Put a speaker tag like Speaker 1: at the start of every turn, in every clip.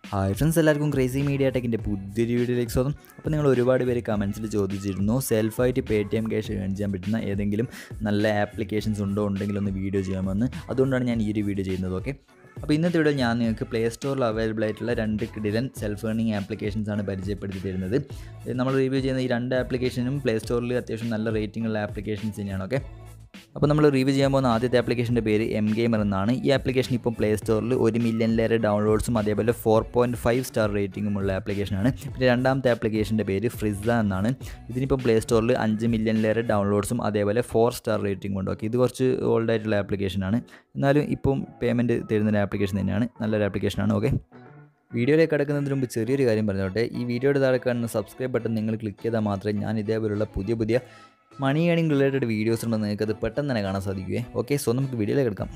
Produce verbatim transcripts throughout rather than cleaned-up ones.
Speaker 1: Hi friends, എല്ലാവർക്കും crazy media ടെക്കിൻ്റെ പുതിയൊരു വീഡിയോയിലേക്ക് സ്വാഗതം. അപ്പോൾ നിങ്ങൾ ഒരുപാട് പേര് കമൻസിൽ ചോദിച്ചിരുന്നു സെൽഫായിട്ട് Paytm cash earn ചെയ്യാൻ പറ്റുന്ന ഏതെങ്കിലും നല്ല ആപ്ലിക്കേഷൻസ് ഉണ്ടോ ഉണ്ടെങ്കിൽ ഒന്ന് വീഡിയോ ചെയ്യാമെന്ന്. അതുകൊണ്ടാണ് ഞാൻ ഈ ഒരു വീഡിയോ ചെയ്യുന്നത്. ഓക്കെ, അപ്പോൾ ഇന്നത്തെ വീഡിയോ ഞാൻ നിങ്ങൾക്ക് പ്ലേ സ്റ്റോറിൽ അവൈലബിൾ ആയിട്ടുള്ള രണ്ട് കിടിലൻ സെൽഫ് ഏർണിംഗ് ആപ്ലിക്കേഷൻസ് ആണ് പരിചയപ്പെടുത്തി തരുന്നത്. നമ്മൾ റിവ്യൂ ചെയ്യുന്ന ഈ രണ്ട് ആപ്ലിക്കേഷനും പ്ലേ സ്റ്റോറിൽ അത്യാവശ്യം നല്ല റേറ്റിംഗ് ഉള്ള ആപ്ലിക്കേഷൻസ് തന്നെയാണ്. ഓക്കെ, അപ്പോൾ നമ്മൾ റിവ്യൂ ചെയ്യാൻ പോകുന്ന ആദ്യത്തെ ആപ്ലിക്കേഷൻ്റെ പേര് എം ഗെയിമർ എന്നാണ്. ഈ ആപ്ലിക്കേഷൻ ഇപ്പം പ്ലേ സ്റ്റോറിൽ ഒരു മില്യണിലേറെ ഡൗൺലോഡ്സും അതേപോലെ ഫോർ പോയിൻറ്റ് ഫൈവ് സ്റ്റാർ റേറ്റിംഗുമുള്ള ആപ്ലിക്കേഷനാണ്. പിന്നെ രണ്ടാമത്തെ ആപ്ലിക്കേഷൻ്റെ പേര് ഫ്രിസ എന്നാണ്. ഇതിനിപ്പം പ്ലേ സ്റ്റോറിൽ അഞ്ച് മില്യണിലേറെ ഡൗൺലോഡ്സും അതേപോലെ ഫോർ സ്റ്റാർ റേറ്റിംഗും ഉണ്ട്. ഓക്കെ, ഇത് കുറച്ച് ഓൾഡ് ആയിട്ടുള്ള ആപ്ലിക്കേഷനാണ്, എന്നാലും ഇപ്പം പേയ്മെൻറ്റ് തരുന്നൊരു ആപ്ലിക്കേഷൻ തന്നെയാണ്. നല്ലൊരു ആപ്ലിക്കേഷനാണ്. ഓക്കെ, വീഡിയോയിലേക്ക് കിടക്കുന്നതിന് മുമ്പ് ചെറിയൊരു കാര്യം പറഞ്ഞോട്ടെ. ഈ വീഡിയോയുടെ താഴെ കാണുന്ന സബ്സ്ക്രൈബ് ബട്ടൺ നിങ്ങൾ ക്ലിക്ക് ചെയ്താൽ മാത്രമേ ഞാൻ ഇതേപോലുള്ള പുതിയ പുതിയ മണി ഏണിംഗ് റിലേറ്റഡ് വീഡിയോസ് ഉണ്ടെന്ന് നിങ്ങൾക്ക് അത് പെട്ടെന്ന് തന്നെ കാണാൻ സാധിക്കുമേ. ഓക്കെ, സോ നമുക്ക് വീഡിയോയിലേക്ക് എടുക്കാം.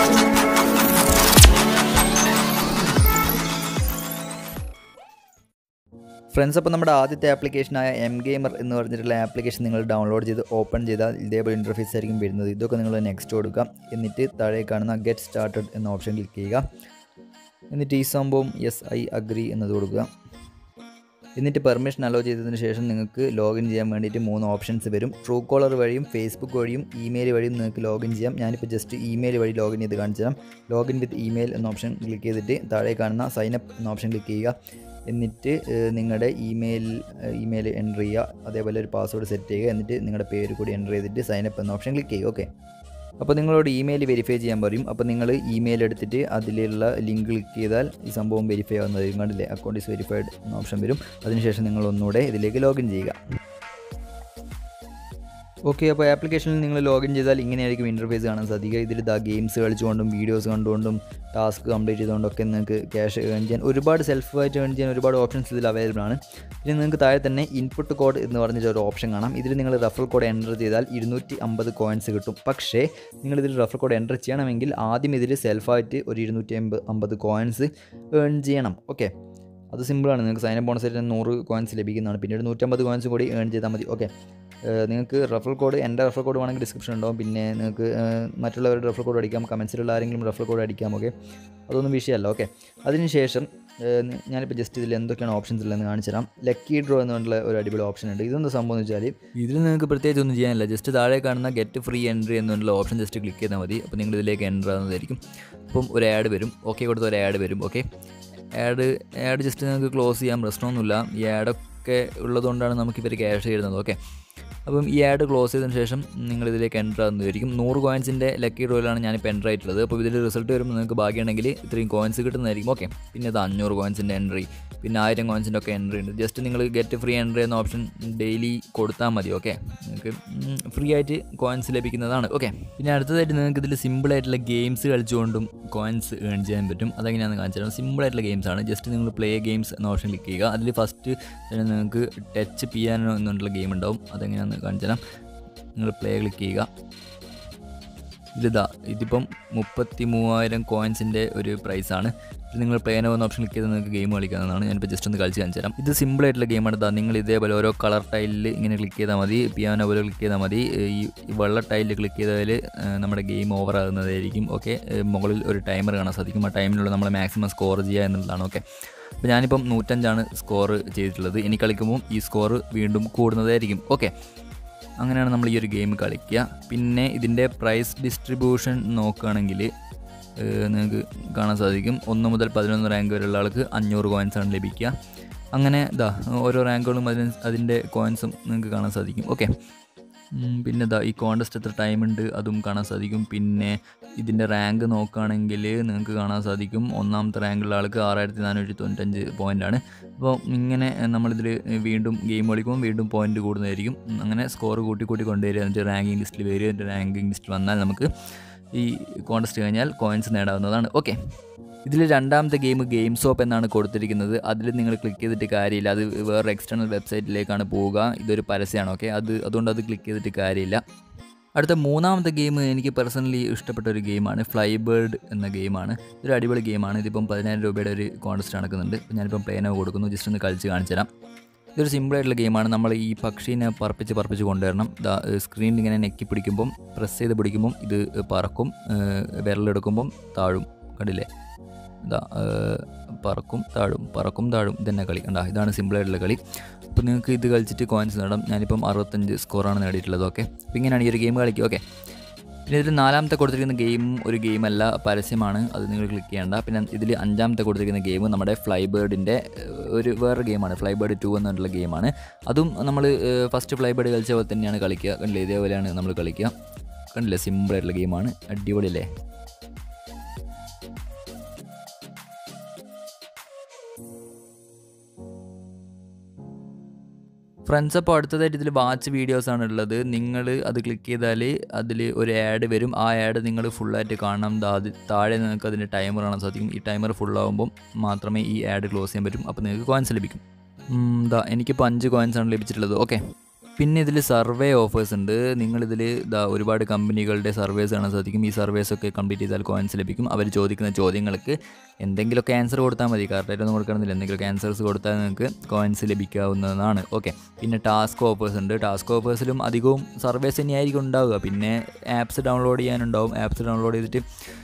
Speaker 1: ഫ്രണ്ട്സ്, അപ്പോൾ നമ്മുടെ ആദ്യത്തെ ആപ്ലിക്കേഷനായ എം ഗെയിമർ എന്ന് പറഞ്ഞിട്ടുള്ള ആപ്ലിക്കേഷൻ നിങ്ങൾ ഡൗൺലോഡ് ചെയ്ത് ഓപ്പൺ ചെയ്താൽ ഇതേപോലെ ഇൻ്റർഫേസ് ആയിരിക്കും വരുന്നത്. ഇതൊക്കെ നിങ്ങൾ നെക്സ്റ്റ് കൊടുക്കുക. എന്നിട്ട് താഴെ കാണുന്ന ഗെറ്റ് സ്റ്റാർട്ടഡ് എന്ന ഓപ്ഷൻ ക്ലിക്ക് ചെയ്യുക. എന്നിട്ട് ഈ സംഭവം യെസ് ഐ അഗ്രി എന്നത് കൊടുക്കുക. എന്നിട്ട് പെർമിഷൻ അലോ ചെയ്തതിന് ശേഷം നിങ്ങൾക്ക് ലോഗിൻ ചെയ്യാൻ വേണ്ടിയിട്ട് മൂന്ന് ഓപ്ഷൻസ് വരും. ട്രൂ കോളർ വഴിയും ഫേസ്ബുക്ക് വഴിയും ഇമെയിൽ വഴിയും നിങ്ങൾക്ക് ലോഗിൻ ചെയ്യാം. ഞാനിപ്പോൾ ജസ്റ്റ് ഇമെയിൽ വഴി ലോഗിൻ ചെയ്ത് കാണിച്ചു തരാം. ലോഗിൻ വിത്ത് ഇമെയിൽ എന്ന ഓപ്ഷൻ ക്ലിക്ക് ചെയ്തിട്ട് താഴെ കാണുന്ന സൈനപ്പ് എന്ന ഓപ്ഷൻ ക്ലിക്ക് ചെയ്യുക. എന്നിട്ട് നിങ്ങളുടെ ഇമെയിൽ ഇമെയിൽ എൻ്റർ ചെയ്യുക. അതേപോലെ ഒരു പാസ്വേഡ് സെറ്റ് ചെയ്യുക. എന്നിട്ട് നിങ്ങളുടെ പേര് കൂടി എൻ്റർ ചെയ്തിട്ട് സൈനപ്പ് എന്ന ഓപ്ഷൻ ക്ലിക്ക് ചെയ്യുക. ഓക്കെ, അപ്പോൾ നിങ്ങളോട് ഇമെയിൽ വെരിഫൈ ചെയ്യാൻ പറയും. അപ്പോൾ നിങ്ങൾ ഇമെയിൽ എടുത്തിട്ട് അതിലുള്ള ലിങ്ക് ക്ലിക്ക് ചെയ്താൽ ഈ സംഭവം വെരിഫൈ ആവുന്നതായിരിക്കും. കണ്ടില്ലേ, അക്കൗണ്ട് ഈസ് വെരിഫൈഡ് എന്ന ഓപ്ഷൻ വരും. അതിനുശേഷം നിങ്ങൾ ഒന്നുകൂടെ ഇതിലേക്ക് ലോഗിൻ ചെയ്യുക. ഓക്കെ, അപ്പോൾ ആപ്ലിക്കേഷനിൽ നിങ്ങൾ ലോഗിൻ ചെയ്താൽ ഇങ്ങനെയായിരിക്കും ഇൻ്റർഫേസ് കാണാൻ സാധിക്കുക. ഇതിൽ ഇതാ ഗെയിംസ് കളിച്ചുകൊണ്ടും വീഡിയോസ് കണ്ടുകൊണ്ടും ടാസ്ക് കംപ്ലീറ്റ് ചെയ്തുകൊണ്ടൊക്കെ നിങ്ങൾക്ക് ക്യാഷ് ഏൺ ചെയ്യാൻ ഒരുപാട് സെൽഫായിട്ട് ഏൺ ചെയ്യാൻ ഒരുപാട് ഓപ്ഷൻസ് ഇതിൽ അവൈലബിൾ ആണ്. പിന്നെ നിങ്ങൾക്ക് താഴെ തന്നെ ഇൻപുട്ട് കോഡ് എന്ന് പറഞ്ഞിട്ട് ഒരു ഓപ്ഷൻ കാണാം. ഇതിൽ നിങ്ങൾ റഫറൽ കോഡ് എൻ്റർ ചെയ്താൽ ഇരുന്നൂറ്റി അമ്പത് കോയിൻസ് കിട്ടും. പക്ഷേ നിങ്ങളിതിൽ റഫറൽ കോഡ് എൻ്റർ ചെയ്യണമെങ്കിൽ ആദ്യം ഇതിൽ സെൽഫായിട്ട് ഒരു ഇരുന്നൂറ്റി അമ്പത് അമ്പത് കോയിൻസ് ഏൺ ചെയ്യണം. ഓക്കെ, അത് സിമ്പിളാണ്. നിങ്ങൾക്ക് സൈൻ അപ്പ് ബോണസ് ആയിട്ട് നൂറ് കോയിൻസ് ലഭിക്കുന്നതാണ്. പിന്നീട് നൂറ്റമ്പത് കോയിൻസ് കൂടി ഏൺ ചെയ്താൽ മതി. ഓക്കെ, നിങ്ങൾക്ക് റഫറൽ കോഡ് എൻ്റെ റഫറൽ കോഡ് വേണമെങ്കിൽ ഡിസ്ക്രിപ്ഷൻ ഉണ്ടാവും. പിന്നെ നിങ്ങൾക്ക് മറ്റുള്ളവരുടെ റഫറൽ കോഡ് അടിക്കാം, കമൻസിലുള്ള ആരെങ്കിലും റഫറൽ കോഡ് അടിക്കാം. ഓക്കെ, അതൊന്നും വിഷയമല്ല. ഓക്കെ, അതിനുശേഷം ഞാനിപ്പോൾ ജസ്റ്റ് ഇതിൽ എന്തൊക്കെയാണ് ഓപ്ഷൻസ് ഉള്ളതെന്ന് കാണിച്ചു തരാം. ലക്കി ഡ്രോ എന്നുള്ള ഒരു അടിപൊളി ഓപ്ഷൻ ഉണ്ട്. ഇതെന്താ സംഭവം എന്ന് വെച്ചാൽ ഇതിൽ നിങ്ങൾക്ക് പ്രത്യേകിച്ച് ഒന്നും ചെയ്യാനില്ല. ജസ്റ്റ് താഴെ കാണുന്ന ഗെറ്റ് ഫ്രീ എൻട്രി എന്നുള്ള ഓപ്ഷൻ ജസ്റ്റ് ക്ലിക്ക് ചെയ്താൽ മതി. അപ്പോൾ നിങ്ങൾ ഇതിലേക്ക് എൻ്റർ ആകുന്നതായിരിക്കും. അപ്പം ഒരു ആഡ് വരും. ഓക്കെ കൊടുത്ത് ഒരു ആഡ് വരും. ഓക്കെ, ആഡ് ആഡ് ജസ്റ്റ് നിങ്ങൾക്ക് ക്ലോസ് ചെയ്യാൻ പ്രശ്നമൊന്നുമില്ല. ഈ ആഡൊക്കെ ഉള്ളതുകൊണ്ടാണ് നമുക്ക് ഇവർ ക്യാഷ് തരുന്നത്. ഓക്കെ, അപ്പം ഈ ആഡ് ക്ലോസ് ചെയ്തതിന് ശേഷം നിങ്ങളിതിലേക്ക് എൻ്റർ ആകുന്നതായിരിക്കും. നൂറ് കോയിൻസിൻ്റെ ലക്കി ഡ്രോയിലാണ് ഞാനിപ്പോൾ എൻ്റർ ആയിട്ടുള്ളത്. അപ്പോൾ ഇതിൽ റിസൾട്ട് വരുമ്പോൾ നിങ്ങൾക്ക് ഭാഗ്യമുണ്ടെങ്കിൽ ഇത്രയും കോയിൻസ് കിട്ടുന്നതായിരിക്കും. ഓക്കെ, പിന്നെ അത് അഞ്ഞൂറ് കോയിൻസിൻ്റെ എൻട്രി, പിന്നെ ആയിരം കോയിൻസിൻ്റെ ഒക്കെ എൻട്രി ഉണ്ട്. ജസ്റ്റ് നിങ്ങൾ ഗെറ്റ് ഫ്രീ എൻട്രി എന്ന ഓപ്ഷൻ ഡെയിലി കൊടുത്താൽ മതി. ഓക്കെ, നിങ്ങൾക്ക് ഫ്രീ ആയിട്ട് കോയിൻസ് ലഭിക്കുന്നതാണ്. ഓക്കെ, പിന്നെ അടുത്തതായിട്ട് നിങ്ങൾക്ക് ഇതിൽ സിമ്പിളായിട്ടുള്ള ഗെയിംസ് കളിച്ചുകൊണ്ടും കോയിൻസ് ഏൺ ചെയ്യാൻ പറ്റും. അതെങ്ങനെയാണെന്ന് കാണിച്ചു തരാം. സിമ്പിളായിട്ടുള്ള ഗെയിംസാണ്. ജസ്റ്റ് നിങ്ങൾ പ്ലേ ഗെയിംസ് എന്ന ഓപ്ഷൻ ക്ലിക്ക് ചെയ്യുക. അതിൽ ഫസ്റ്റ് തന്നെ നിങ്ങൾക്ക് ടച്ച് പിയാനോ എന്നുള്ള ഗെയിം ഉണ്ടാവും. അതെങ്ങനെയാണെന്ന് കാണിച്ചു തരാം. നിങ്ങൾ പ്ലേ ക്ലിക്ക് ചെയ്യുക. ഇതിതാ ഇതിപ്പം മുപ്പത്തി മൂവായിരം കോയിൻസിൻ്റെ ഒരു പ്രൈസാണ്. നിങ്ങൾ പ്ലേനോ എന്ന ഓപ്ഷൻ ക്ലിക്ക് ചെയ്ത് നിങ്ങൾക്ക് ഗെയിം കളിക്കാവുന്നതാണ്. ഞാനിപ്പോൾ ജസ്റ്റ് ഒന്ന് കളിച്ച് കാണിച്ചു തരാം. ഇത് സിമ്പിളായിട്ടുള്ള ഗെയിമാണ്. ഇതാ നിങ്ങൾ ഇതേപോലെ ഓരോ കളർ ടൈലിൽ ഇങ്ങനെ ക്ലിക്ക് ചെയ്താൽ മതി. പിയാനോ പോലെ ക്ലിക്ക് ചെയ്താൽ മതി. ഈ വെള്ള ടൈലിൽ ക്ലിക്ക് ചെയ്താൽ നമ്മുടെ ഗെയിം ഓവർ ആകുന്നതായിരിക്കും. ഓക്കെ, മുകളിൽ ഒരു ടൈമർ കാണാൻ സാധിക്കും. ആ ടൈമിലുള്ള നമ്മൾ മാക്സിമം സ്കോർ ചെയ്യുക എന്നുള്ളതാണ്. ഓക്കെ, അപ്പോൾ ഞാനിപ്പം നൂറ്റഞ്ചാണ് സ്കോർ ചെയ്തിട്ടുള്ളത്. ഇനി കളിക്കുമ്പോൾ ഈ സ്കോർ വീണ്ടും കൂടുന്നതായിരിക്കും. ഓക്കെ, അങ്ങനെയാണ് നമ്മൾ ഈ ഒരു ഗെയിം കളിക്കുക. പിന്നെ ഇതിൻ്റെ പ്രൈസ് ഡിസ്ട്രിബ്യൂഷൻ നോക്കുകയാണെങ്കിൽ നിങ്ങൾക്ക് കാണാൻ സാധിക്കും. ഒന്ന് മുതൽ പതിനൊന്ന് റാങ്ക് വരെയുള്ള ആൾക്ക് അഞ്ഞൂറ് കോയിൻസാണ് ലഭിക്കുക. അങ്ങനെ ഇതാ ഓരോ റാങ്കുകളും അതിന് അതിൻ്റെ കോയിൻസും നിങ്ങൾക്ക് കാണാൻ സാധിക്കും. ഓക്കെ, പിന്നെ ഇതാ ഈ കോൺടെസ്റ്റ് എത്ര ടൈം ഉണ്ട് അതും കാണാൻ സാധിക്കും. പിന്നെ ഇതിൻ്റെ റാങ്ക് നോക്കുകയാണെങ്കിൽ നിങ്ങൾക്ക് കാണാൻ സാധിക്കും. ഒന്നാമത്തെ റാങ്കുള്ള ആൾക്ക് ആറായിരത്തി നാനൂറ്റി തൊണ്ണൂറ്റഞ്ച് പോയിൻ്റാണ്. അപ്പോൾ ഇങ്ങനെ നമ്മളിതിൽ വീണ്ടും ഗെയിം കളിക്കുമ്പോൾ വീണ്ടും പോയിൻ്റ് കൂടുന്നതായിരിക്കും. അങ്ങനെ സ്കോർ കൂട്ടി കൂട്ടി കൊണ്ടുവരിക. എന്നിട്ട് റാങ്കിങ് ലിസ്റ്റിൽ വരിക. എന്നിട്ട് റാങ്കിങ് ലിസ്റ്റ് വന്നാൽ നമുക്ക് ഈ കോൺടെസ്റ്റ് കഴിഞ്ഞാൽ കോയിൻസ് നേടാവുന്നതാണ്. ഓക്കെ, ഇതിൽ രണ്ടാമത്തെ ഗെയിം ഗെയിം സോപ്പ് എന്നാണ് കൊടുത്തിരിക്കുന്നത്. അതിൽ നിങ്ങൾ ക്ലിക്ക് ചെയ്തിട്ട് കാര്യമില്ല. അത് വേറെ എക്സ്റ്റേണൽ വെബ്സൈറ്റിലേക്കാണ് പോവുക. ഇതൊരു പരസ്യമാണ്. ഓക്കെ, അത് അതുകൊണ്ട് അത് ക്ലിക്ക് ചെയ്തിട്ട് കാര്യമില്ല. അടുത്ത മൂന്നാമത്തെ ഗെയിം എനിക്ക് പേഴ്സണലി ഇഷ്ടപ്പെട്ട ഒരു ഗെയിമാണ്. ഫ്ലൈ ബേർഡ് എന്ന ഗെയിമാണ്. ഇതൊരു അടിപൊളി ഗെയിമാണ്. ഇതിപ്പം പതിനായിരം രൂപയുടെ ഒരു കോൺടെസ്റ്റ് നടക്കുന്നുണ്ട്. ഞാനിപ്പം പ്ലേനോ കൊടുക്കുന്നു. ജസ്റ്റ് ഒന്ന് കളിച്ച് കാണിച്ചു തരാം. ഇതൊരു സിമ്പിളായിട്ടുള്ള ഗെയിമാണ്. നമ്മൾ ഈ പക്ഷീനെ പറപ്പിച്ച് പറപ്പിച്ച് കൊണ്ടുവരണം. സ്ക്രീനിൽ ഇങ്ങനെ നെക്കി പിടിക്കുമ്പം പ്രസ് ചെയ്ത് പിടിക്കുമ്പം ഇത് പറക്കും, വിരലെടുക്കുമ്പം താഴും. കണ്ടില്ലേ, ഇതാ പറക്കും താഴും പറക്കും താഴും ഇതന്നെ കളി കണ്ടാ. ഇതാണ് സിമ്പിളായിട്ടുള്ള കളി. അപ്പോൾ നിങ്ങൾക്ക് ഇത് കളിച്ചിട്ട് കോയിൻസ് നേടാം. ഞാനിപ്പം അറുപത്തഞ്ച് സ്കോറാണ് നേടിയിട്ടുള്ളത്. ഓക്കെ, അപ്പോൾ ഇങ്ങനെയാണ് ഈ ഒരു ഗെയിം കളിക്കുക. ഓക്കെ, പിന്നെ ഇതിൽ നാലാമത്തെ കൊടുത്തിരിക്കുന്ന ഗെയിം ഒരു ഗെയിമല്ല, പരസ്യമാണ്, അത് നിങ്ങൾ ക്ലിക്ക് ചെയ്യേണ്ട. പിന്നെ ഇതിൽ അഞ്ചാമത്തെ കൊടുത്തിരിക്കുന്ന ഗെയിം നമ്മുടെ ഫ്ലൈ ബേർഡിൻ്റെ ഒരു വേറെ ഗെയിമാണ്, ഫ്ലൈ ബേർഡ് ടു എന്നുള്ള ഗെയിമാണ്. അതും നമ്മൾ ഫസ്റ്റ് ഫ്ലൈ ബേർഡ് കളിച്ച പോലെ തന്നെയാണ് കളിക്കുക. കണ്ടില്ലേ, ഇതേപോലെയാണ് നമ്മൾ കളിക്കുക. കണ്ടില്ലേ, സിമ്പിളായിട്ടുള്ള ഗെയിമാണ്, അടിപൊളിയല്ലേ. ഫ്രണ്ട്സ്, അപ്പോൾ അടുത്തതായിട്ട് ഇതിൽ വാച്ച് വീഡിയോസാണ് ഉള്ളത്. നിങ്ങൾ അത് ക്ലിക്ക് ചെയ്താൽ അതിൽ ഒരു ആഡ് വരും. ആ ആഡ് നിങ്ങൾ ഫുള്ളായിട്ട് കാണണം. അത് താഴെ നിങ്ങൾക്ക് അതിൻ്റെ ടൈമർ കാണാൻ സാധിക്കും. ഈ ടൈമർ ഫുള്ളാകുമ്പം മാത്രമേ ഈ ആഡ് ക്ലോസ് ചെയ്യാൻ പറ്റും. അപ്പോൾ നിങ്ങൾക്ക് കോയിൻസ് ലഭിക്കും. ഇതാ എനിക്കിപ്പോൾ അഞ്ച് കോയിൻസാണ് ലഭിച്ചിട്ടുള്ളത്. ഓക്കെ, പിന്നെ ഇതിൽ സർവേ ഓഫേഴ്സ് ഉണ്ട്. നിങ്ങളിതിൽ ഇതാ ഒരുപാട് കമ്പനികളുടെ സർവേസ് കാണാൻ സാധിക്കും. ഈ സർവേസൊക്കെ കംപ്ലീറ്റ് ചെയ്താൽ കോയിൻസ് ലഭിക്കും. അവർ ചോദിക്കുന്ന ചോദ്യങ്ങൾക്ക് എന്തെങ്കിലുമൊക്കെ ആൻസർ കൊടുത്താൽ മതി, കറക്റ്റായിട്ടൊന്നും കൊടുക്കണമെന്നില്ല. എന്തെങ്കിലുമൊക്കെ ആൻസേഴ്സ് കൊടുത്താൽ നിങ്ങൾക്ക് കോയിൻസ് ലഭിക്കാവുന്നതാണ്. ഓക്കെ, പിന്നെ ടാസ്ക് ഓഫേഴ്സ് ഉണ്ട്. ടാസ്ക് ഓഫേഴ്സിലും അധികവും സർവേസ് തന്നെയായിരിക്കും ഉണ്ടാവുക. പിന്നെ ആപ്സ് ഡൗൺലോഡ് ചെയ്യാനുണ്ടാവും. ആപ്സ് ഡൗൺലോഡ് ചെയ്തിട്ട്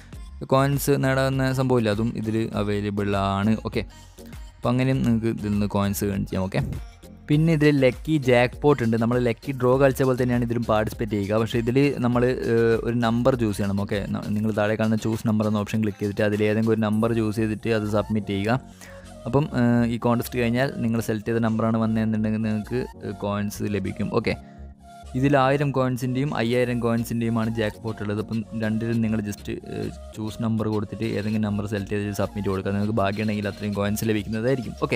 Speaker 1: കോയിൻസ് നേടാവുന്ന സംഭവമില്ല, അതും ഇതിൽ അവൈലബിൾ ആണ്. ഓക്കെ, അപ്പോൾ അങ്ങനെയും നിങ്ങൾക്ക് ഇതിൽ നിന്ന് കോയിൻസ് ഏൺ ചെയ്യാം. ഓക്കെ, പിന്നെ ഇതിൽ ലക്കി ജാക്ക് പോട്ട് ഉണ്ട്. നമ്മൾ ലക്കി ഡ്രോ കളിച്ച പോലെ തന്നെയാണ് ഇതിലും പാർട്ടിസിപ്പേറ്റ് ചെയ്യുക. പക്ഷേ ഇതിൽ നമ്മൾ ഒരു നമ്പർ ചൂസ് ചെയ്യണം. ഓക്കെ, നിങ്ങൾ താഴെ കാണുന്ന ചൂസ് നമ്പർ എന്ന ഓപ്ഷൻ ക്ലിക്ക് ചെയ്തിട്ട് അതിൽ ഏതെങ്കിലും ഒരു നമ്പർ ചൂസ് ചെയ്തിട്ട് അത് സബ്മിറ്റ് ചെയ്യുക. അപ്പം ഈ കോൺടെസ്റ്റ് കഴിഞ്ഞാൽ നിങ്ങൾ സെലക്ട് ചെയ്ത നമ്പറാണ് വന്നതെന്നുണ്ടെങ്കിൽ നിങ്ങൾക്ക് കോയിൻസ് ലഭിക്കും. ഓക്കെ, ഇതിൽ ആയിരം കോയിൻസിൻ്റെയും അയ്യായിരം കോയിൻസിൻ്റെയുമാണ് ജാക്ക് പോട്ട് ഉള്ളത്. അപ്പം രണ്ടിലും നിങ്ങൾ ജസ്റ്റ് ചൂസ് നമ്പർ കൊടുത്തിട്ട് ഏതെങ്കിലും നമ്പർ സെലക്ട് ചെയ്തിട്ട് സബ്മിറ്റ് കൊടുക്കുക. നിങ്ങൾക്ക് ഭാഗ്യമുണ്ടെങ്കിൽ അത്രയും കോയിൻസ് ലഭിക്കുന്നതായിരിക്കും. ഓക്കെ,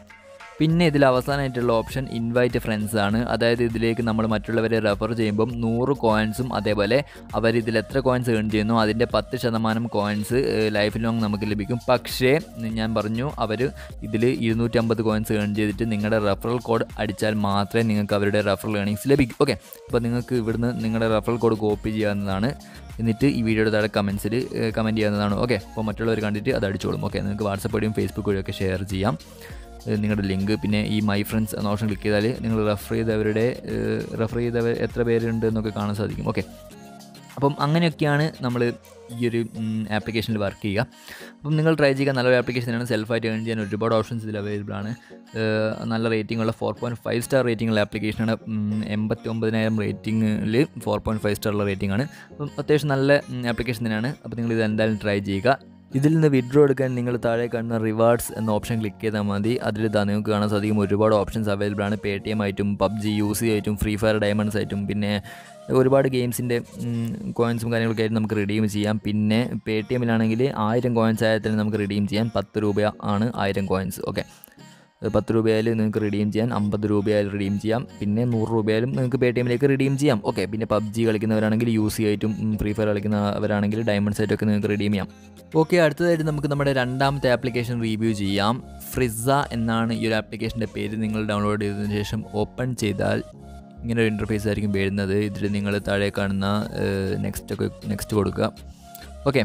Speaker 1: പിന്നെ ഇതിൽ അവസാനമായിട്ടുള്ള ഓപ്ഷൻ ഇൻവൈറ്റ് ഫ്രണ്ട്സ് ആണ്. അതായത് ഇതിലേക്ക് നമ്മൾ മറ്റുള്ളവരെ റെഫർ ചെയ്യുമ്പം നൂറ് കോയിൻസും അതേപോലെ അവർ ഇതിൽ എത്ര കോയിൻസ് ഏൺ ചെയ്യുന്നു അതിൻ്റെ പത്ത് ശതമാനം കോയിൻസ് ലൈഫ് ലോങ് നമുക്ക് ലഭിക്കും. പക്ഷേ ഞാൻ പറഞ്ഞു, അവർ ഇതിൽ ഇരുന്നൂറ്റമ്പത് കോയിൻസ് ഏൺ ചെയ്തിട്ട് നിങ്ങളുടെ റെഫറൽ കോഡ് അടിച്ചാൽ മാത്രമേ നിങ്ങൾക്ക് അവരുടെ റെഫറൽ ഏണിങ്സ് ലഭിക്കും. ഓക്കെ, അപ്പോൾ നിങ്ങൾക്ക് ഇവിടുന്ന് നിങ്ങളുടെ റെഫറൽ കോഡ് കോപ്പി ചെയ്യാവുന്നതാണ്. എന്നിട്ട് ഈ വീഡിയോയുടെ താഴെ കമൻസിൽ കമൻറ്റ് ചെയ്യാവുന്നതാണ്. ഓക്കെ, അപ്പോൾ മറ്റുള്ളവർ കണ്ടിട്ട് അത് അടിച്ചോളും. ഓക്കെ, നിങ്ങൾക്ക് വാട്സപ്പ് വഴിയും ഫേസ്ബുക്ക് വഴിയൊക്കെ ഷെയർ ചെയ്യാം നിങ്ങളുടെ ലിങ്ക്. പിന്നെ ഈ മൈ ഫ്രണ്ട്സ് എന്ന ഓപ്ഷൻ ക്ലിക്ക് ചെയ്താൽ നിങ്ങൾ റെഫർ ചെയ്തവരുടെ റെഫർ ചെയ്തവർ എത്ര പേരുണ്ട് എന്നൊക്കെ കാണാൻ സാധിക്കും. ഓക്കെ, അപ്പം അങ്ങനെയൊക്കെയാണ് നമ്മൾ ഈ ഒരു ആപ്ലിക്കേഷനിൽ വർക്ക് ചെയ്യുക. അപ്പം നിങ്ങൾ ട്രൈ ചെയ്യുക, നല്ലൊരു ആപ്ലിക്കേഷനാണ്. സെൽഫായിട്ട് ഏൺ ചെയ്യാൻ ഒരുപാട് ഓപ്ഷൻസ് ഇതിൽ അവൈലബിൾ ആണ്. നല്ല റേറ്റിംഗ് ഉള്ള four point five star rating ഉള്ള ആപ്ലിക്കേഷനാണ്. എൺപത്തി ഒമ്പതിനായിരം റേറ്റിംഗിൽ ഫോർ പോയിൻറ്റ് ഫൈവ് സ്റ്റാറുള്ള റേറ്റിംഗ് ആണ്. അപ്പം അത്യാവശ്യം നല്ല ആപ്ലിക്കേഷൻ തന്നെയാണ്. അപ്പോൾ നിങ്ങൾ ഇത് എന്തായാലും ട്രൈ ചെയ്യുക. ഇതിൽ നിന്ന് വിഡ്രോ എടുക്കാൻ നിങ്ങൾ താഴെ കാണുന്ന റിവാർഡ്സ് എന്ന ഓപ്ഷൻ ക്ലിക്ക് ചെയ്താൽ മതി. അതിൽ ഇതാ നിങ്ങൾക്ക് കാണാൻ സാധിക്കും ഒരുപാട് ഓപ്ഷൻസ് അവൈലബിൾ ആണ്. പേ ടി എം ആയിട്ടും പബ്ജി യു സി ആയിട്ടും ഫ്രീ ഫയർ ഡയമണ്ട്സ് ആയിട്ടും പിന്നെ ഒരുപാട് ഗെയിംസിൻ്റെ കോയിൻസും കാര്യങ്ങളൊക്കെ ആയിട്ട് നമുക്ക് റിഡീം ചെയ്യാം. പിന്നെ പേ ടി എമ്മിലാണെങ്കിൽ ആയിരം കോയിൻസ് ആയാൽ തന്നെ നമുക്ക് റിഡീം ചെയ്യാൻ പത്ത് രൂപ ആണ് ആയിരം കോയിൻസ്. ഓക്കെ, പത്ത് രൂപയായാലും നിങ്ങൾക്ക് റിഡീം ചെയ്യാൻ, അമ്പത് രൂപയായാലും റിഡീം ചെയ്യാം, പിന്നെ നൂറ് രൂപയായാലും നിങ്ങൾക്ക് പേ ടി എമ്മിലേക്ക് റിഡീം ചെയ്യാം. ഓക്കെ, പിന്നെ പബ്ജി കളിക്കുന്നവരാണെങ്കിൽ യു സി ആയിട്ടും ഫ്രീ ഫയർ കളിക്കുന്നവരാണെങ്കിൽ ഡയമണ്ട്സ് ആയിട്ടൊക്കെ നിങ്ങൾക്ക് റിഡീം ചെയ്യാം. ഓക്കെ, അടുത്തതായിട്ട് നമുക്ക് നമ്മുടെ രണ്ടാമത്തെ ആപ്ലിക്കേഷൻ റിവ്യൂ ചെയ്യാം. ഫ്രിസ എന്നാണ് ഈ ഒരു ആപ്ലിക്കേഷൻ്റെ പേര്. നിങ്ങൾ ഡൗൺലോഡ് ചെയ്തതിന് ശേഷം ഓപ്പൺ ചെയ്താൽ ഇങ്ങനെ ഒരു ഇൻ്റർഫേസ് ആയിരിക്കും വരുന്നത്. ഇതിൽ നിങ്ങൾ താഴെ കാണുന്ന നെക്സ്റ്റ് ഒക്കെ നെക്സ്റ്റ് കൊടുക്കുക. ഓക്കെ,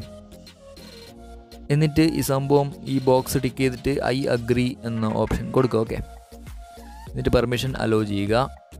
Speaker 1: എന്നിട്ട് ഈ സംഭവം ഈ ബോക്സ് ടിക്ക് ചെയ്തിട്ട് ഐ അഗ്രി എന്ന ഓപ്ഷൻ കൊടുക്കുക. ഓക്കെ, എന്നിട്ട് പെർമിഷൻ അലോ ചെയ്യുക.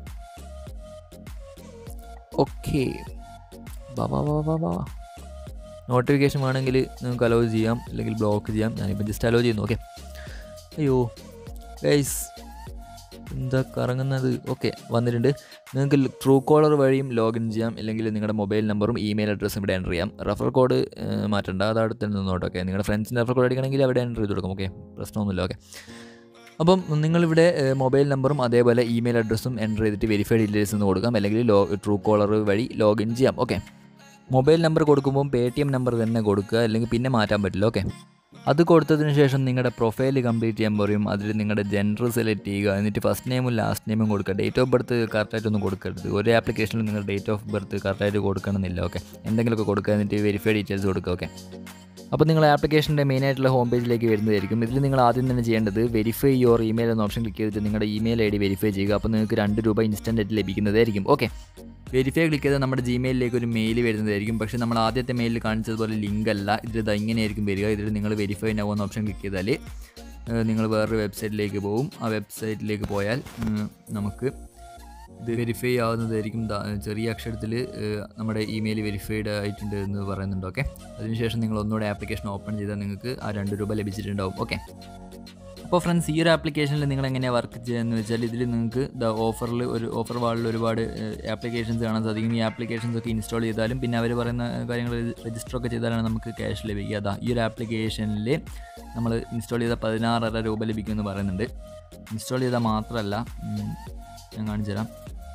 Speaker 1: ഓക്കെ, വാ വാ വാ വാ വാ നോട്ടിഫിക്കേഷൻ വേണമെങ്കിൽ നിങ്ങൾക്ക് അലോ ചെയ്യാം, അല്ലെങ്കിൽ ബ്ലോക്ക് ചെയ്യാം. ഞാനിപ്പോൾ ജസ്റ്റ് അലോ ചെയ്യുന്നു. ഓക്കെ, അയ്യോ ഗൈസ് എന്താ കറങ്ങുന്നത്. ഓക്കെ, വന്നിട്ടുണ്ട്. നിങ്ങൾക്ക് ട്രൂ കോളർ വഴിയും ലോഗിൻ ചെയ്യാം, അല്ലെങ്കിൽ നിങ്ങളുടെ മൊബൈൽ നമ്പറും ഇമെയിൽ അഡ്രസ്സും ഇവിടെ എൻ്റർ ചെയ്യാം. റെഫർ കോഡ് മാറ്റണ്ട, അത് അടുത്ത് നിന്നോട്ട്. ഓക്കെ, നിങ്ങളുടെ ഫ്രണ്ട്സിൻ്റെ റെഫർ കോഡ് അടിക്കണമെങ്കിൽ അവിടെ എൻ്റർ ചെയ്ത് കൊടുക്കും. ഓക്കെ, പ്രശ്നമൊന്നുമില്ല. ഓക്കെ, അപ്പം നിങ്ങളിവിടെ മൊബൈൽ നമ്പറും അതേപോലെ ഇമെയിൽ അഡ്രസ്സും എൻ്റർ ചെയ്തിട്ട് വെരിഫൈഡ് ഡീറ്റെയിൽസ് എന്ന് കൊടുക്കാം, അല്ലെങ്കിൽ ലോ ട്രൂ കോളർ വഴി ലോഗിൻ ചെയ്യാം. ഓക്കെ, മൊബൈൽ നമ്പർ കൊടുക്കുമ്പോൾ പേ ടി എം നമ്പർ തന്നെ കൊടുക്കുക, അല്ലെങ്കിൽ പിന്നെ മാറ്റാൻ പറ്റില്ല. ഓക്കെ, അത് കൊടുത്തതിന് ശേഷം നിങ്ങളുടെ പ്രൊഫൈൽ കംപ്ലീറ്റ് ചെയ്യാൻ പറയും. അതിൽ നിങ്ങളുടെ ജെൻഡർ സെലക്ട് ചെയ്യുക, എന്നിട്ട് ഫസ്റ്റ് നെയിമും ലാസ്റ്റ് നെയിമും കൊടുക്കുക. ഡേറ്റ് ഓഫ് ബർത്ത് കറക്റ്റായിട്ടൊന്നും കൊടുക്കരുത്. ഒരു ആപ്ലിക്കേഷനിൽ നിങ്ങൾ ഡേറ്റ് ഓഫ് ബർത്ത് കറക്റ്റായിട്ട് കൊടുക്കണമെന്നില്ല. ഓക്കെ, എന്തെങ്കിലുമൊക്കെ കൊടുക്കുക, എന്നിട്ട് വെരിഫൈ ഡീറ്റെയിൽസ് കൊടുക്കുക. ഓക്കെ, അപ്പോൾ നിങ്ങൾ ആപ്ലിക്കേഷൻ്റെ മെയിനായിട്ടുള്ള ഹോം പേജിലേക്ക് വരുന്നതായിരിക്കും. ഇതിൽ നിങ്ങൾ ആദ്യം തന്നെ ചെയ്യേണ്ടത് വെരിഫൈ യുവർ ഇമെയിൽ എന്ന ഓപ്ഷൻ ക്ലിക്ക് ചെയ്തിട്ട് നിങ്ങളുടെ ഇമെയിൽ ഐ ഡി വെരിഫൈ ചെയ്യുക. അപ്പോൾ നിങ്ങൾക്ക് രണ്ട് രൂപ ഇൻസ്റ്റൻ്റ് ആയിട്ട് ലഭിക്കുന്നതായിരിക്കും. ഓക്കെ, വെരിഫൈ ക്ലിക്ക് ചെയ്താൽ നമ്മുടെ ജിമെയിലിലേക്ക് ഒരു മെയിൽ വരുന്നതായിരിക്കും. പക്ഷേ നമ്മൾ ആദ്യത്തെ മെയിലിൽ കാണിച്ചതുപോലെ ലിങ്ക് അല്ല, ഇതിൽ ഇങ്ങനെയായിരിക്കും വരിക. ഇതിൽ നിങ്ങൾ വെരിഫൈ നൗ എന്ന ഓപ്ഷൻ ക്ലിക്ക് ചെയ്താൽ നിങ്ങൾ വേറൊരു വെബ്സൈറ്റിലേക്ക് പോകും. ആ വെബ്സൈറ്റിലേക്ക് പോയാൽ നമുക്ക് ഇത് വെരിഫൈ ആവുന്നതായിരിക്കും. ചെറിയ അക്ഷരത്തിൽ നമ്മുടെ ഇമെയിൽ വെരിഫൈഡ് ആയിട്ടുണ്ട് എന്ന് പറയുന്നുണ്ട്. ഓക്കെ, അതിനുശേഷം നിങ്ങൾ ഒന്നുകൂടെ ആപ്ലിക്കേഷൻ ഓപ്പൺ ചെയ്താൽ നിങ്ങൾക്ക് ആ രണ്ട് രൂപ ലഭിച്ചിട്ടുണ്ടാവും. ഓക്കെ, അപ്പോൾ ഫ്രണ്ട്സ്, ഈ ഒരു ആപ്ലിക്കേഷനിൽ നിങ്ങൾ എങ്ങനെയാണ് വർക്ക് ചെയ്യുകയെന്ന് വെച്ചാൽ ഇതിൽ നിങ്ങൾക്ക് ദ ഓഫറിൽ ഒരു ഓഫർ വാളിൽ ഒരുപാട് ആപ്ലിക്കേഷൻസ് കാണാൻ സാധിക്കും. ഈ ആപ്ലിക്കേഷൻസ് ഒക്കെ ഇൻസ്റ്റാൾ ചെയ്താലും പിന്നെ അവർ പറയുന്ന കാര്യങ്ങൾ രജിസ്റ്റർ ഒക്കെ ചെയ്താലാണ് നമുക്ക് ക്യാഷ് ലഭിക്കുക. അതാ ഈ ഒരു ആപ്ലിക്കേഷനിൽ നമ്മൾ ഇൻസ്റ്റാൾ ചെയ്താൽ പതിനാറര രൂപ ലഭിക്കുമെന്ന് പറയുന്നുണ്ട്. ഇൻസ്റ്റാൾ ചെയ്താൽ മാത്രമല്ല, ഞാൻ കാണിച്ചു തരാം.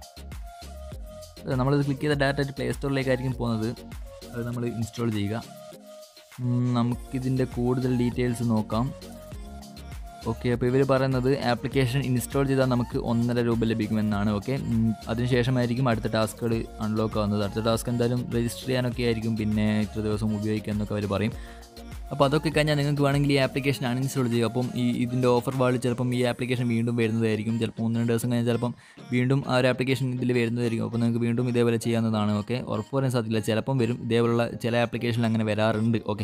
Speaker 1: നമ്മളിത് ക്ലിക്ക് ചെയ്ത ഡയറക്റ്റായിട്ട് പ്ലേ സ്റ്റോറിലേക്കായിരിക്കും പോകുന്നത്. അത് നമ്മൾ ഇൻസ്റ്റാൾ ചെയ്യുക. നമുക്കിതിൻ്റെ കൂടുതൽ ഡീറ്റെയിൽസ് നോക്കാം. ഓക്കെ, അപ്പോൾ ഇവർ പറയുന്നത് ആപ്ലിക്കേഷൻ ഇൻസ്റ്റാൾ ചെയ്താൽ നമുക്ക് ഒന്നര രൂപ ലഭിക്കുമെന്നാണ്. ഓക്കെ, അതിനുശേഷമായിരിക്കും അടുത്ത ടാസ്കുകൾ അൺലോക്ക് ആവുന്നത്. അടുത്ത ടാസ്ക് എന്തായാലും രജിസ്റ്റർ ചെയ്യാനൊക്കെ ആയിരിക്കും, പിന്നെ ഇത്ര ദിവസം ഉപയോഗിക്കുക എന്നൊക്കെ അവർ പറയും. അപ്പോൾ അതൊക്കെ കഴിഞ്ഞാൽ നിങ്ങൾക്ക് വേണമെങ്കിൽ ഈ ആപ്ലിക്കേഷൻ അൺഇൻസ്റ്റാൾ ചെയ്യുക. അപ്പം ഈ ഇതിൻ്റെ ഓഫർ വാളിൽ ചിലപ്പം ഈ ആപ്ലിക്കേഷൻ വീണ്ടും വരുന്നതായിരിക്കും. ചിലപ്പോൾ ഒന്ന് രണ്ട് ദിവസം കഴിഞ്ഞാൽ ചിലപ്പം വീണ്ടും ആ ഒരു ആപ്ലിക്കേഷൻ ഇതിൽ വരുന്നതായിരിക്കും. അപ്പോൾ നിങ്ങൾക്ക് വീണ്ടും ഇതേപോലെ ചെയ്യാവുന്നതാണ്. ഓക്കെ, ഉറപ്പ് പറയാൻ സാധിക്കില്ല, ചിലപ്പം വരും. ഇതേപോലുള്ള ചില ആപ്ലിക്കേഷനിൽ അങ്ങനെ വരാറുണ്ട്. ഓക്കെ,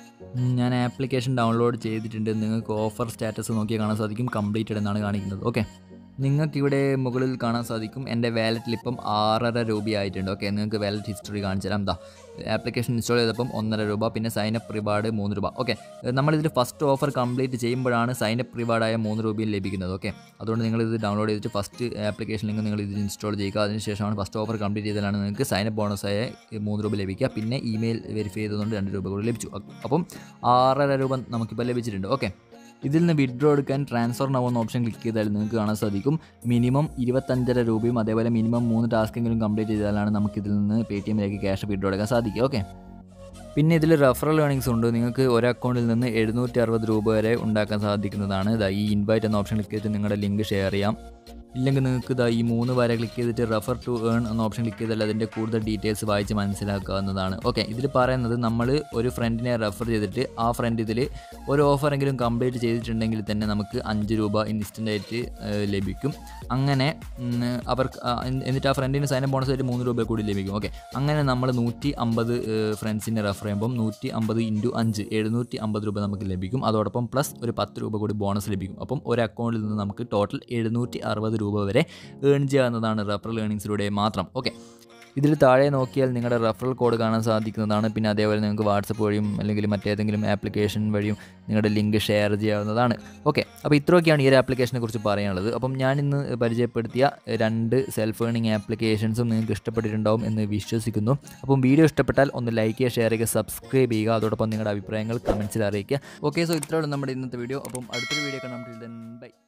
Speaker 1: ഞാൻ ആപ്ലിക്കേഷൻ ഡൗൺലോഡ് ചെയ്തിട്ടുണ്ട്. നിങ്ങൾക്ക് ഓഫർ സ്റ്റാറ്റസ് നോക്കിയാൽ കാണാൻ സാധിക്കും, കംപ്ലീറ്റഡ് എന്നാണ് കാണിക്കുന്നത്. ഓക്കെ, നിങ്ങൾക്കിവിടെ മുകളിൽ കാണാൻ സാധിക്കും എൻ്റെ വാലറ്റിൽ ഇപ്പം ആറര രൂപയായിട്ടുണ്ട്. ഓക്കെ, നിങ്ങൾക്ക് വാലറ്റ് ഹിസ്റ്ററി കാണിച്ചു തരാം. എന്താ ആപ്ലിക്കേഷൻ ഇൻസ്റ്റാൾ ചെയ്തപ്പം ഒന്നര രൂപ, പിന്നെ സൈനപ്പ് റിവാർഡ് മൂന്ന് രൂപ. ഓക്കെ, നമ്മളിതിൽ ഫസ്റ്റ് ഓഫർ കംപ്ലീറ്റ് ചെയ്യുമ്പോഴാണ് സൈനപ്പ് റിവാർഡായ മൂന്ന് രൂപയിൽ ലഭിക്കുന്നത്. ഓക്കെ, അതുകൊണ്ട് നിങ്ങളിത് ഡൗൺലോഡ് ചെയ്തിട്ട് ഫസ്റ്റ് ആപ്ലിക്കേഷൻ ലിങ്ക് നിങ്ങൾ ഇത് ഇൻസ്റ്റാൾ ചെയ്യുക. അതിനുശേഷമാണ് ഫസ്റ്റ് ഓഫർ കംപ്ലീറ്റ് ചെയ്താലാണ് നിങ്ങൾക്ക് സൈനപ്പ് ബോണസായ മൂന്ന് രൂപ ലഭിക്കുക. പിന്നെ ഇമെയിൽ വെരിഫൈ ചെയ്തതുകൊണ്ട് രണ്ട് രൂപ കൂടി ലഭിച്ചു. അപ്പം ആറര രൂപ നമുക്കിപ്പോൾ ലഭിച്ചിട്ടുണ്ട്. ഓക്കെ, ഇതിൽ നിന്ന് വിഡ്രോ എടുക്കാൻ ട്രാൻസ്ഫർ നൗ എന്ന ഓപ്ഷൻ ക്ലിക്ക് ചെയ്താൽ നിങ്ങൾക്ക് കാണാൻ സാധിക്കും മിനിമം ഇരുപത്തഞ്ചര രൂപയും അതേപോലെ മിനിമം മൂന്ന് ടാസ്കെങ്കിലും കംപ്ലീറ്റ് ചെയ്താലാണ് നമുക്കിതിൽ നിന്ന് പേ ടി എമ്മിലേക്ക് ക്യാഷ് വിഡ്രോ എടുക്കാൻ സാധിക്കും. ഓക്കെ, പിന്നെ ഇതിൽ റെഫറൽ ഏണിങ്സ് ഉണ്ട്. നിങ്ങൾക്ക് ഒരു അക്കൗണ്ടിൽ നിന്ന് എഴുന്നൂറ്റി അറുപത് രൂപ വരെ ഉണ്ടാക്കാൻ സാധിക്കുന്നതാണ്. ഇതാ ഈ ഇൻവൈറ്റ് എന്ന ഓപ്ഷൻ ക്ലിക്ക് ചെയ്തിട്ട് നിങ്ങളുടെ ലിങ്ക് ഷെയർ ചെയ്യാം. ഇല്ലെങ്കിൽ നിങ്ങൾക്ക് ഇതാ ഈ മൂന്ന് വരെ ക്ലിക്ക് ചെയ്തിട്ട് റെഫർ ടു ഏൺ എന്ന ഓപ്ഷൻ ക്ലിക്ക് ചെയ്താൽ അതിൻ്റെ കൂടുതൽ ഡീറ്റെയിൽസ് വായിച്ച് മനസ്സിലാക്കാവുന്നതാണ്. ഓക്കെ, ഇതിൽ പറയുന്നത് നമ്മൾ ഒരു ഫ്രണ്ടിനെ റെഫർ ചെയ്തിട്ട് ആ ഫ്രണ്ട് ഇതിൽ ഒരു ഓഫറെങ്കിലും കംപ്ലീറ്റ് ചെയ്തിട്ടുണ്ടെങ്കിൽ തന്നെ നമുക്ക് അഞ്ച് രൂപ ഇൻസ്റ്റൻ്റായിട്ട് ലഭിക്കും. അങ്ങനെ അവർക്ക് എന്നിട്ട് ആ ഫ്രണ്ടിന് സൈനപ്പ് ബോണസ് ആയിട്ട് മൂന്ന് രൂപ കൂടി ലഭിക്കും. ഓക്കെ, അങ്ങനെ നമ്മൾ നൂറ്റി അമ്പത് ഫ്രണ്ട്സിനെ റെഫർ ചെയ്യുമ്പം നൂറ്റി അമ്പത് ഇൻറ്റു അഞ്ച് എഴുന്നൂറ്റി അമ്പത് രൂപ നമുക്ക് ലഭിക്കും. അതോടൊപ്പം പ്ലസ് ഒരു പത്ത് രൂപ കൂടി ബോണസ് ലഭിക്കും. അപ്പം ഒരു അക്കൗണ്ടിൽ നിന്ന് നമുക്ക് ടോട്ടൽ എഴുന്നൂറ്റി അറുപത് രൂപ വരെ ഏൺ ചെയ്യാവുന്നതാണ് റെഫറൽ ഏണിങ്സിലൂടെ മാത്രം. ഓക്കെ, ഇതിൽ താഴെ നോക്കിയാൽ നിങ്ങളുടെ റെഫറൽ കോഡ് കാണാൻ സാധിക്കുന്നതാണ്. പിന്നെ അതേപോലെ നിങ്ങൾക്ക് വാട്സപ്പ് വഴിയും അല്ലെങ്കിൽ മറ്റേതെങ്കിലും ആപ്ലിക്കേഷൻ വഴിയും നിങ്ങളുടെ ലിങ്ക് ഷെയർ ചെയ്യാവുന്നതാണ്. ഓക്കെ, അപ്പോൾ ഇത്രയൊക്കെയാണ് ഈ ഒരു ആപ്ലിക്കേഷനെ കുറിച്ച് പറയാനുള്ളത്. അപ്പം ഞാനിന്ന് പരിചയപ്പെടുത്തിയ രണ്ട് സെൽഫ് ഏണിംഗ് ആപ്ലിക്കേഷൻസും നിങ്ങൾക്ക് ഇഷ്ടപ്പെട്ടിട്ടുണ്ടാവും എന്ന് വിശ്വസിക്കുന്നു. അപ്പം വീഡിയോ ഇഷ്ടപ്പെട്ടാൽ ഒന്ന് ലൈക്ക് ചെയ്യുക, ഷെയർ ചെയ്യുക, സബ്സ്ക്രൈബ് ചെയ്യുക. അതോടൊപ്പം നിങ്ങളുടെ അഭിപ്രായങ്ങൾ കമൻസിൽ അറിയിക്കുക. ഓക്കെ, സോ ഇത്രയാണ് നമ്മുടെ ഇന്നത്തെ വീഡിയോ. അപ്പം അടുത്തൊരു വീഡിയോ കാണാം. ബൈ.